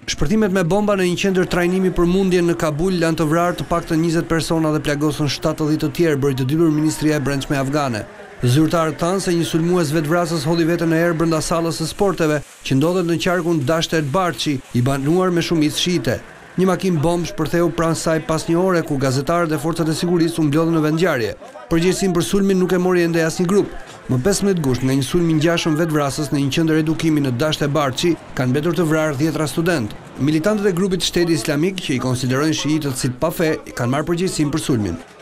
Shpërtimet me bomba në një qendër trajnimi për mundje në Kabul lanë të vrarë të paktën 20 persona dhe plagosën 70 të tjerë, bëri të ditur Ministria e Brendshme afgane. Zyrtarët thanë se një sulmues vetvrasës hodhi veten në erë brenda sallës së sporteve, që ndodhet në qarkun Dasht el Barchi, i banuar me shumicë shiite. Një makinë bomb shpërtheu pranë saj pas një ore ku gazetarët dhe forcat e sigurisë u mblodhën në vendngjarje. Përgjegjësinë për sulmin nuk e mori ende asnjë grup. Më 15 gusht nga një sulm i ngjashëm vetvrasës në një qendër edukimi në Dasht e Barchi kanë mbetur të vrarë 10 studentë. Militantët e grupit Shteti Islamik, që i konsiderojnë shiitët si të pa fe, kanë marrë përgjegjësinë për sulmin.